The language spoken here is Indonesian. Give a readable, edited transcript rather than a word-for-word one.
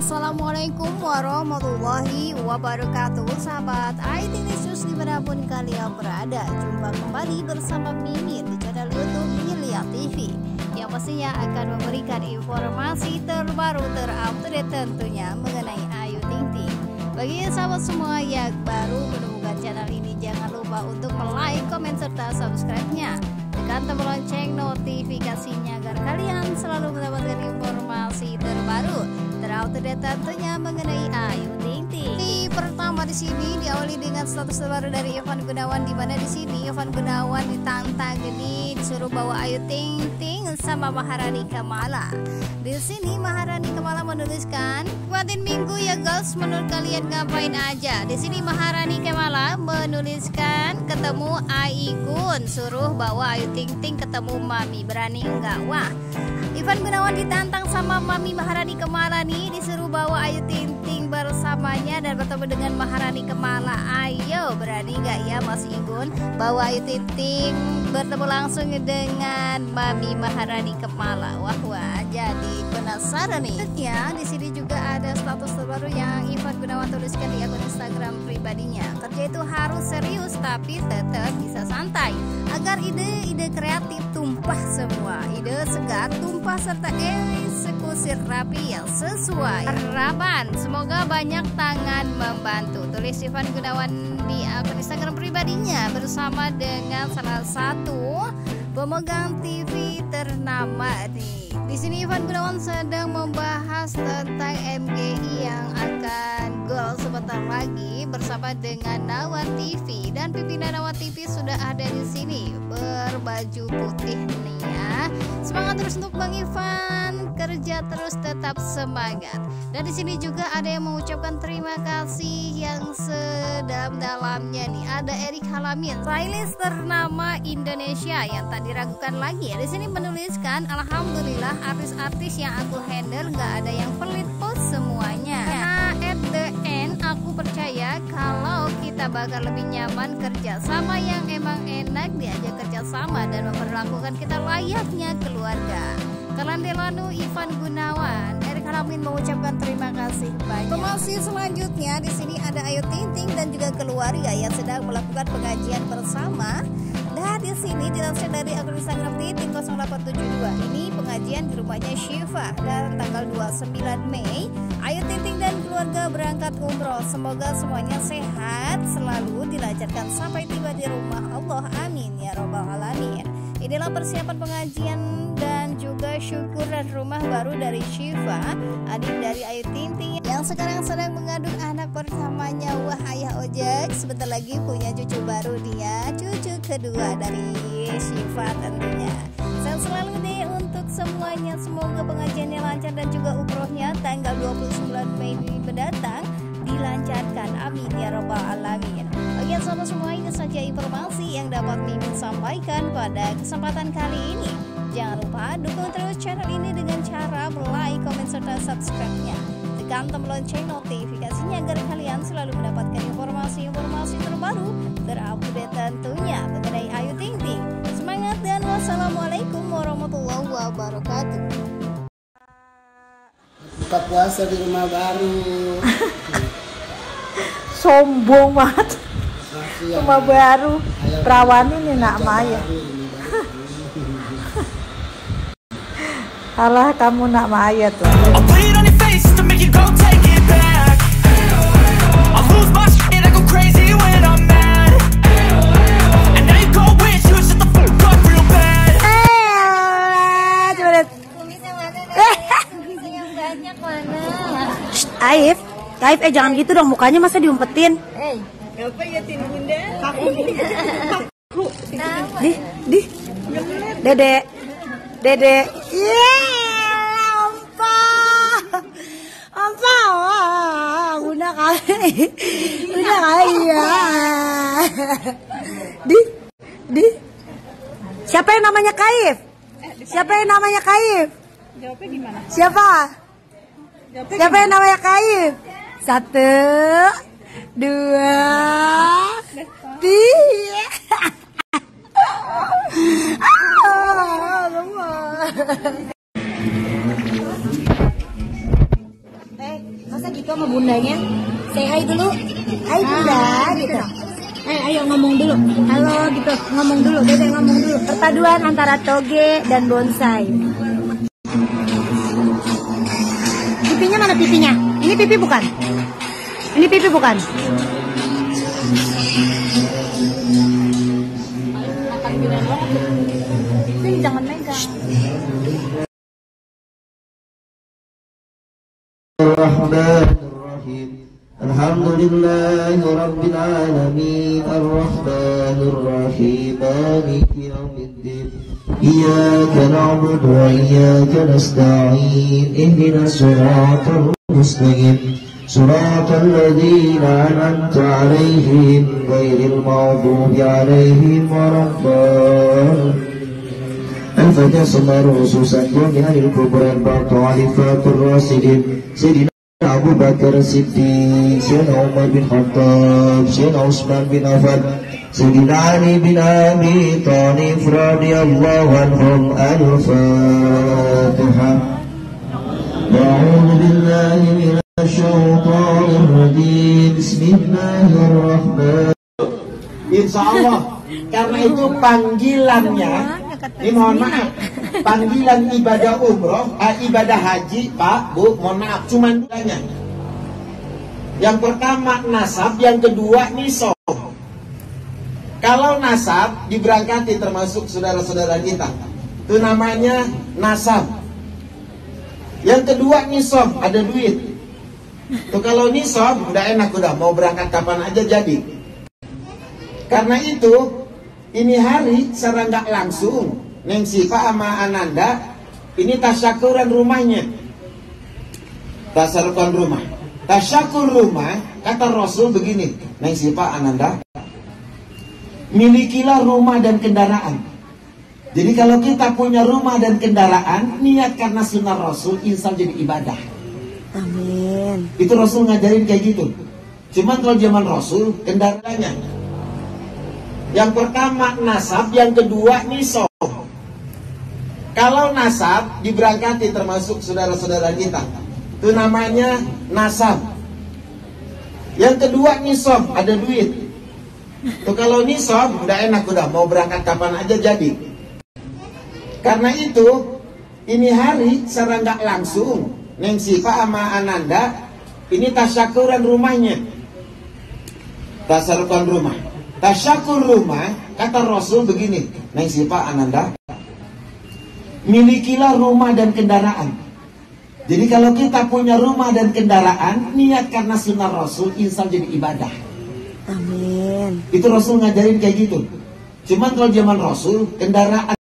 Assalamualaikum warahmatullahi wabarakatuh. Sahabat IT News dimanapun kalian berada, jumpa kembali bersama Mimin di channel YouTube Milia TV yang pastinya akan memberikan informasi terbaru terupdate tentunya mengenai Ayu Ting Ting. Bagi sahabat semua yang baru menemukan channel ini, jangan lupa untuk like, komen, serta subscribe-nya. Tekan tombol lonceng notifikasinya agar kalian selalu mendapatkan informasi terbaru terupdate tentunya mengenai Ayu Ting Ting. Di pertama di sini diawali dengan status terbaru dari Ivan Gunawan, di mana di sini Ivan Gunawan ditantang ini disuruh bawa Ayu Ting Ting sama Maharani Kamala. Di sini Maharani Kamala menuliskan, "Kuatin minggu ya guys, menurut kalian ngapain aja?" Di sini Maharani Kamala menuliskan, "Ketemu Aigun, suruh bawa Ayu Ting Ting ketemu Mami, berani enggak?" Wah, Ivan Gunawan ditantang sama Mami Maharani Kamala nih, disuruh bawa Ayu Ting Ting bersamanya dan bertemu dengan Maharani Kamala. Ayo, berani nggak ya Mas Igun bawa Ayu Ting Ting bertemu langsung dengan Mami Maharani Kamala? Wah, jadi penasaran nih. Ya, di sini juga ada status terbaru yang Ivan Gunawan tuliskan di akun Instagram pribadinya. Kerja itu harus serius tapi tetap bisa santai agar ide-ide kreatif tumpah semua, ide segar tumpah serta eksekusi rapi yang sesuai harapan. Semoga banyak tangan membantu, tulis Ivan Gunawan di akun Instagram pribadinya bersama dengan salah satu pemegang TV ternama nih. Di sini Ivan Gunawan sedang membahas tentang MGI yang akan gol sebentar lagi bersama dengan Nawa TV, dan pimpinan Nawa TV sudah ada di sini berbaju putih nih ya. Semangat terus untuk Bang Ivan, kerja terus tetap semangat. Dan di sini juga ada yang mengucapkan terima kasih yang sedalam-dalamnya nih. Ada Erik Halamin, stylist ternama Indonesia yang tak diragukan lagi. Di sini menuliskan, "Alhamdulillah artis-artis yang aku handle nggak ada yang pelit post semuanya. Nah, at the end aku percaya kalau kita bakal lebih nyaman kerja sama yang emang enak diajak kerja sama dan memperlakukan kita layaknya keluarga." Kalian Delano, Ivan Gunawan, Erik Halamin mengucapkan terima kasih banyak. Informasi selanjutnya di sini ada Ayu Ting Ting dan juga keluarga yang sedang melakukan pengajian bersama. Dan di sini dilansir dari akun Instagram Titik 0872, ini pengajian di rumahnya Syifa dan tanggal 29 Mei Ayu Ting Ting dan keluarga berangkat umroh. Semoga semuanya sehat, selalu dilancarkan sampai tiba di rumah Allah, amin ya robbal alamin. Inilah persiapan pengajian dan juga syukuran rumah baru dari Syifa, adik dari Ayu Ting Ting yang sekarang sedang mengandung anak pertamanya. Wah, ayah ojek sebentar lagi punya cucu baru dia, cucu kedua dari Syifa tentunya. Sehat selalu deh untuk semuanya, semoga pengajiannya lancar dan juga umrohnya tanggal 29 Mei mendatang dilancarkan, amin ya robbal alamin. Oke sahabat semua, ini saja informasi yang dapat Mimin sampaikan pada kesempatan kali ini. Jangan lupa dukung terus channel ini dengan cara like, komen, serta subscribe-nya. Tekan tombol lonceng notifikasinya agar kalian selalu mendapatkan informasi-informasi terbaru terupdate tentunya mengenai Ayu Ting Ting. Semangat dan wassalamualaikum warahmatullahi wabarakatuh. Buka puasa di rumah baru. Sombong banget. Rumah baru. Perawan ini nak Maya. Alah kamu nak Maya tuh. Taif, jangan gitu dong, mukanya masa diumpetin. Apa ya tin bunda? Dede. Wah, bunda kali ya. Siapa yang namanya Kaif? Jawabnya gimana? Siapa yang namanya Kaif? 1, 2, 3. Masa gitu sama bundanya? Say hi dulu. Hai bunda gitu. Ayo ngomong dulu. Halo gitu. Ngomong dulu. Dede ngomong dulu. Perpaduan antara toge dan bonsai. Pipinya mana pipinya? Ini pipi bukan? Ini pipi bukan? Ini jangan megang. Bismillahirrahmanirrahim. Alhamdulillahi rabbil alamin arrahmanir rahim maliki yaumiddin iyyaka na'budu wa iyyaka nasta'in ihdinas siratal mustaqim siratal ladzina an'amta 'alaihim ghairil maghdubi 'alaihim waladdallin. الفتى صمر رصوصا جميعا الكبرى الباط علفات الراسلين سيدنا أبو بكر الصديق سيدنا عمر بن الخطاب سيدنا عثمان بن عفان سيدنا علي بن أبي طالب رضي الله عنهم. الفاتحة. أعوذ بالله من الشيطان الرجيم بسم الله الرحمن. Insyaallah karena itu panggilannya. Ini mohon maaf, panggilan ibadah umroh, ibadah haji, Pak, Bu, mohon maaf, cuman duanya. Yang pertama nasab, yang kedua nisab. Kalau nasab diberangkati termasuk saudara-saudara kita, itu namanya nasab. Yang kedua nisab, ada duit. Tuh kalau nisab udah enak, udah mau berangkat kapan aja jadi. Karena itu ini hari secara nggak langsung Neng Siva sama Ananda ini tasyakuran rumahnya, tasyakuran rumah, tasyakur rumah. Kata Rasul begini, Neng Siva, Ananda, milikilah rumah dan kendaraan. Jadi kalau kita punya rumah dan kendaraan, niat karena sunnah Rasul, insya jadi ibadah. Amin. Itu Rasul ngajarin kayak gitu. Cuman kalau zaman Rasul kendaraannya, yang pertama nasab, yang kedua nisab. Kalau nasab diberangkati termasuk saudara-saudara kita, itu namanya nasab. Yang kedua nisab, ada duit. Tuh kalau nisab udah enak, udah mau berangkat kapan aja jadi. Karena itu ini hari secara nggak langsung Neng Siva sama Ananda ini tasyakuran rumahnya, tasyakuran rumah. Tasyakur rumah, kata Rasul begini, Neng Siva, Ananda, milikilah rumah dan kendaraan. Jadi kalau kita punya rumah dan kendaraan, niat karena sunnah Rasul, insya jadi ibadah. Amin. Itu Rasul ngajarin kayak gitu. Cuman kalau zaman Rasul, kendaraan